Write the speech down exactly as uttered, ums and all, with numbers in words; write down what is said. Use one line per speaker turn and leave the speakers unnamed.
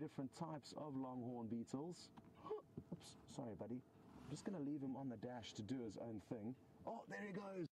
different types of longhorn beetles. Oops, sorry buddy. I'm just going to leave him on the dash to do his own thing. Oh, there he goes.